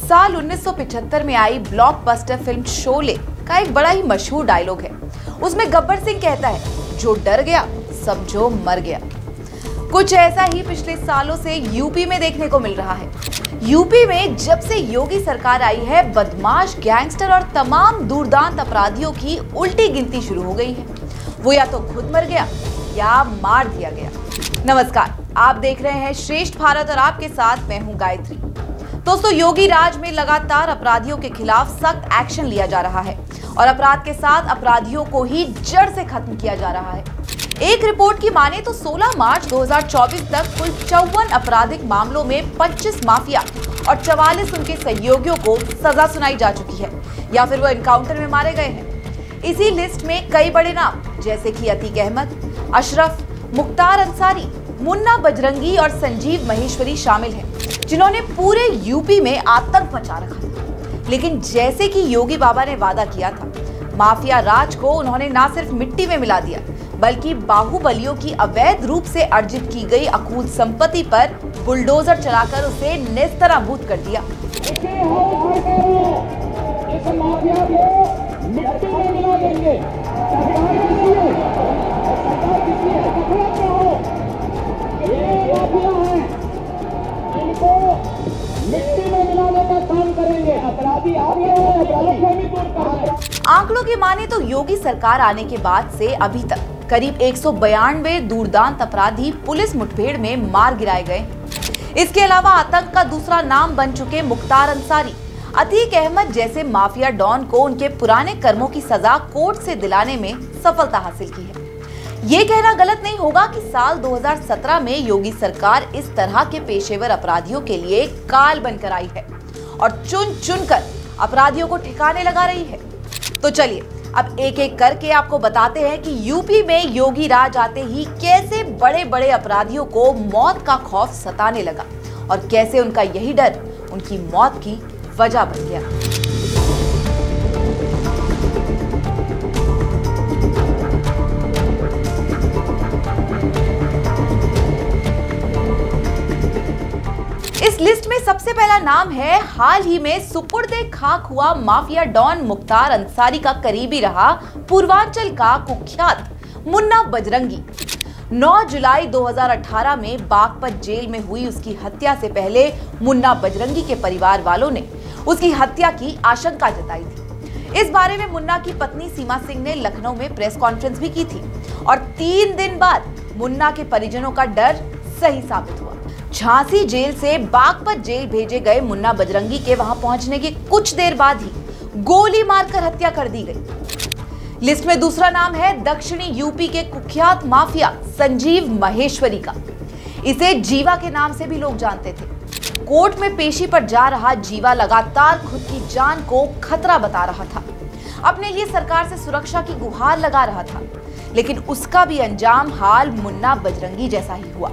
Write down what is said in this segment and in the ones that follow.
साल 1975 में आई blockbuster film Sholay का एक बड़ा ही मशहूर डायलॉग है। उसमें गब्बर सिंह कहता है, जो डर गया समझो मर गया। कुछ ऐसा ही पिछले सालों से यूपी में देखने को मिल रहा है। यूपी में जब से योगी सरकार आई है, बदमाश, गैंगस्टर और तमाम दुर्दांत अपराधियों की उल्टी गिनती शुरू हो गई है। वो या तो खुद मर गया या मार दिया गया। नमस्कार, आप देख रहे हैं श्रेष्ठ भारत और आपके साथ मैं हूं गायत्री। दोस्तों, योगी राज में लगातार अपराधियों के खिलाफ सख्त एक्शन लिया जा रहा है और अपराध के साथ अपराधियों को ही जड़ से खत्म किया जा रहा है। एक रिपोर्ट की माने तो 16 मार्च 2024 तक कुल 54 आपराधिक मामलों में 25 माफिया और 44 उनके सहयोगियों को सजा सुनाई जा चुकी है या फिर वो एनकाउंटर में मारे गए हैं। इसी लिस्ट में कई बड़े नाम जैसे कि अतीक अहमद, अशरफ, मुख्तार अंसारी, मुन्ना बजरंगी और संजीव महेश्वरी शामिल हैं, जिन्होंने पूरे यूपी में आतंक मचा रखा था। लेकिन जैसे कि योगी बाबा ने वादा किया था, माफिया राज को उन्होंने न सिर्फ मिट्टी में मिला दिया बल्कि बाहुबलियों की अवैध रूप से अर्जित की गई अकूत संपत्ति पर बुलडोजर चलाकर उसे नेस्तनाबूद कर दिया। इस माफिया को मिट्टी में मिला देंगे। ये माफिया है, इनको मिट्टी में मिलाने का काम करेंगे। अपराधी आगे हैं, गलतफहमी दूर करेंगे। आंकड़ों की माने तो योगी सरकार आने के बाद से अभी तक करीब 192 दुर्दांत अपराधी पुलिस मुठभेड़ में मार गिराए गए। इसके अलावा आतंक का दूसरा नाम बन चुके मुख्तार अंसारी, अतीक अहमद जैसे माफिया डॉन को उनके पुराने कर्मों की सजा कोर्ट से दिलाने में सफलता हासिल की है। ये कहना गलत नहीं होगा कि साल 2017 में योगी सरकार इस तरह के पेशेवर अपराधियों के लिए काल बनकर आई है और चुन चुन कर अपराधियों को ठिकाने लगा रही है। तो चलिए अब एक एक करके आपको बताते हैं कि यूपी में योगी राज आते ही कैसे बड़े बड़े अपराधियों को मौत का खौफ सताने लगा और कैसे उनका यही डर उनकी मौत की वजह बन गया। इस लिस्ट में सबसे पहला नाम है हाल ही में सुपुर्दे खाक हुआ माफिया डॉन मुख्तार अंसारी का करीबी रहा पूर्वांचल का कुख्यात मुन्ना बजरंगी। 9 जुलाई 2018 में बागपत जेल में हुई उसकी हत्या से पहले मुन्ना बजरंगी के परिवार वालों ने उसकी हत्या की आशंका जताई थी। इस बारे में मुन्ना की पत्नी सीमा सिंह ने लखनऊ में प्रेस कॉन्फ्रेंस भी की थी और 3 दिन बाद मुन्ना के परिजनों का डर सही साबित हुआ। झांसी जेल से बागपत जेल भेजे गए मुन्ना बजरंगी के वहां पहुंचने के कुछ देर बाद ही गोली मारकर हत्या कर दी गई। लिस्ट में दूसरा नाम है दक्षिणी यूपी के कुख्यात माफिया संजीव महेश्वरी का। इसे जीवा के नाम से भी लोग जानते थे। कोर्ट में पेशी पर जा रहा जीवा लगातार खुद की जान को खतरा बता रहा था, अपने लिए सरकार से सुरक्षा की गुहार लगा रहा था, लेकिन उसका भी अंजाम हाल मुन्ना बजरंगी जैसा ही हुआ।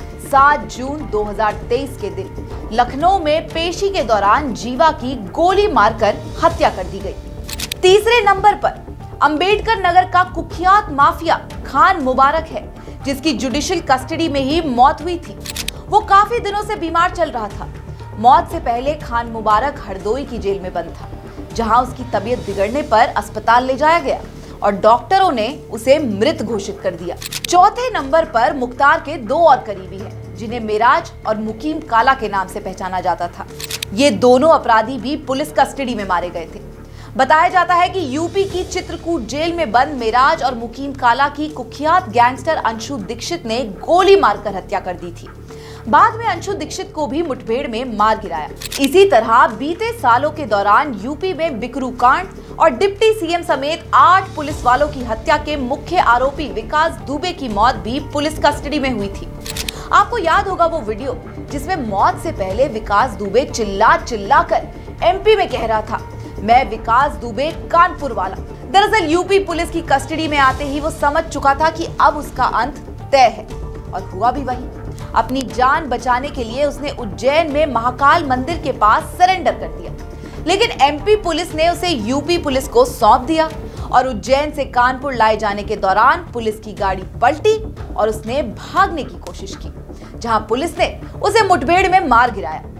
7 जून 2023 के दिन लखनऊ में पेशी के दौरान जीवा की गोली मारकर हत्या कर दी गई। तीसरे नंबर पर अंबेडकर नगर का कुख्यात माफिया खान मुबारक है, जिसकी जुडिशियल कस्टडी में ही मौत हुई थी। वो काफी दिनों से बीमार चल रहा था। मौत से पहले खान मुबारक हरदोई की जेल में बंद था, जहां उसकी तबीयत बिगड़ने पर अस्पताल ले जाया गया और डॉक्टरों ने उसे मृत घोषित कर दिया। चौथे नंबर पर मुख्तार के 2 और करीबी हैं, जिन्हें मेराज और मुकीम काला के नाम से पहचाना जाता था। ये दोनों अपराधी भी पुलिस कस्टडी में मारे गए थे। बताया जाता है कि यूपी की चित्रकूट जेल में बंद मेराज और मुकीम काला की कुख्यात गैंगस्टर अंशु दीक्षित ने गोली मारकर हत्या कर दी थी। बाद में अंशु दीक्षित को भी मुठभेड़ में मार गिराया। इसी तरह बीते सालों के दौरान यूपी में बिकरू कांड और डिप्टी सीएम समेत 8 पुलिस वालों की हत्या के मुख्य आरोपी विकास दुबे की मौत भी पुलिस कस्टडी में हुई थी। आपको याद होगा वो वीडियो जिसमें मौत से पहले विकास दुबे चिल्ला चिल्ला कर एमपी में कह रहा था, मैं विकास दुबे कानपुर वाला। दरअसल यूपी पुलिस की कस्टडी में आते ही वो समझ चुका था कि अब उसका अंत तय है और हुआ भी वही। अपनी जान बचाने के लिए उसने उज्जैन में महाकाल मंदिर के पास सरेंडर कर दिया, लेकिन एमपी पुलिस ने उसे यूपी पुलिस को सौंप दिया और उज्जैन से कानपुर लाए जाने के दौरान पुलिस की गाड़ी पलटी और उसने भागने की कोशिश की, जहां पुलिस ने उसे मुठभेड़ में मार गिराया।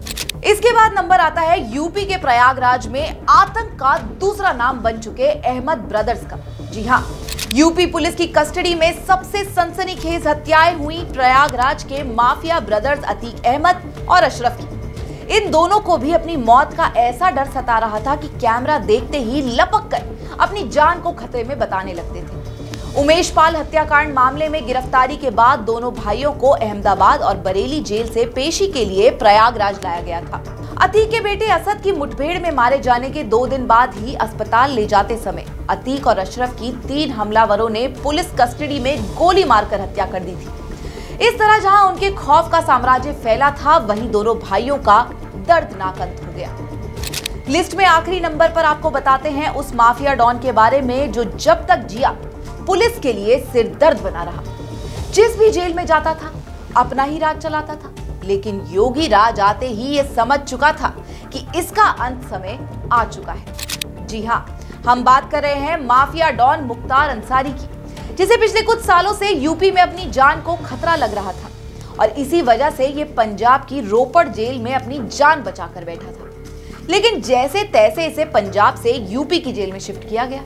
इसके बाद नंबर आता है यूपी के प्रयागराज में आतंक का दूसरा नाम बन चुके अहमद ब्रदर्स का। जी हां, यूपी पुलिस की कस्टडी में सबसे सनसनीखेज हत्याएं हुई प्रयागराज के माफिया ब्रदर्स अतीक अहमद और अशरफ की। इन दोनों को भी अपनी मौत का ऐसा डर सता रहा था कि कैमरा देखते ही लपक कर अपनी जान को खतरे में बताने लगते थे। उमेश पाल हत्याकांड मामले में गिरफ्तारी के बाद दोनों भाइयों को अहमदाबाद और बरेली जेल से पेशी के लिए प्रयागराज लाया गया था। अतीक के बेटे असद की मुठभेड़ में मारे जाने के 2 दिन बाद ही अस्पताल ले जाते समय अतीक और अशरफ की 3 हमलावरों ने पुलिस कस्टडी में गोली मारकर हत्या कर दी थी। इस तरह जहां उनके खौफ का साम्राज्य फैला था, वहीं दोनों भाइयों का दर्दनाक अंत हो गया। लिस्ट में आखिरी नंबर पर आपको बताते हैं उस माफिया डॉन के बारे में जो जब तक जिया पुलिस के लिए सिर दर्द बना रहा। जिस भी जेल में जाता था अपना ही राज चलाता था, लेकिन योगी राज आते ही ये समझ चुका था कि इसका अंत समय आ चुका है। जी हां, हम बात कर रहे हैं माफिया डॉन मुख्तार अंसारी की, जिसे पिछले कुछ सालों से यूपी में अपनी जान को खतरा लग रहा था और इसी वजह से ये पंजाब की रोपड़ जेल में अपनी जान बचाकर बैठा था। लेकिन जैसे तैसे इसे पंजाब से यूपी की जेल में शिफ्ट किया गया।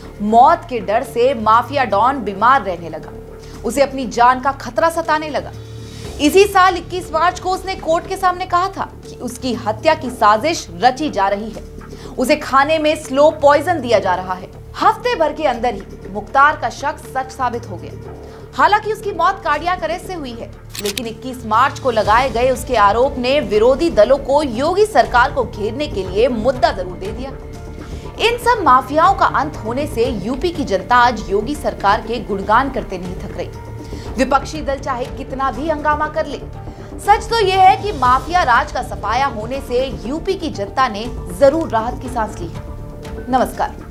मौत के डर से माफिया डॉन बीमार रहने लगा, उसे अपनी जान का खतरा सताने लगा। इसी साल 21 मार्च को उसने कोर्ट के सामने कहा था कि उसकी हत्या की साजिश रची जा रही है, उसे खाने में स्लो पॉइजन दिया जा रहा है। हफ्ते भर के अंदर ही मुख्तार का शक सच साबित हो गया। हालांकि उसकी मौत कार्डियक अरेस्ट से हुई है, लेकिन 21 मार्च को लगाए गए उसके आरोप ने विरोधी दलों को योगी सरकार को घेरने के लिए मुद्दा जरूर दे दिया। इन सब माफियाओं का अंत होने से यूपी की जनता आज योगी सरकार के गुणगान करते नहीं थक रही। विपक्षी दल चाहे कितना भी हंगामा कर ले, सच तो यह है कि माफिया राज का सफाया होने से यूपी की जनता ने जरूर राहत की सांस ली है। नमस्कार।